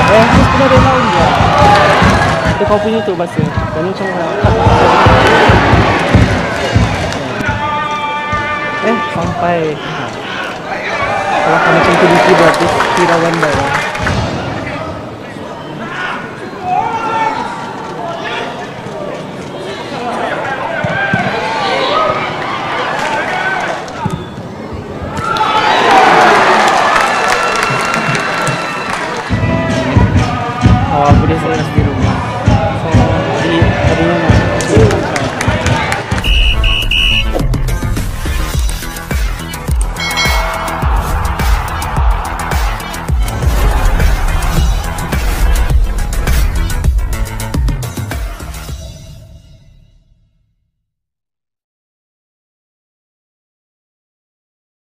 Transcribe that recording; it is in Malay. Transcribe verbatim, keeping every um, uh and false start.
Eh, terus pun ada laun dia. Ada kau punya tu bahasa. Dan ni macam eh, sampai. Kalau kami macam tu di keyboard, di Kirawan Bar.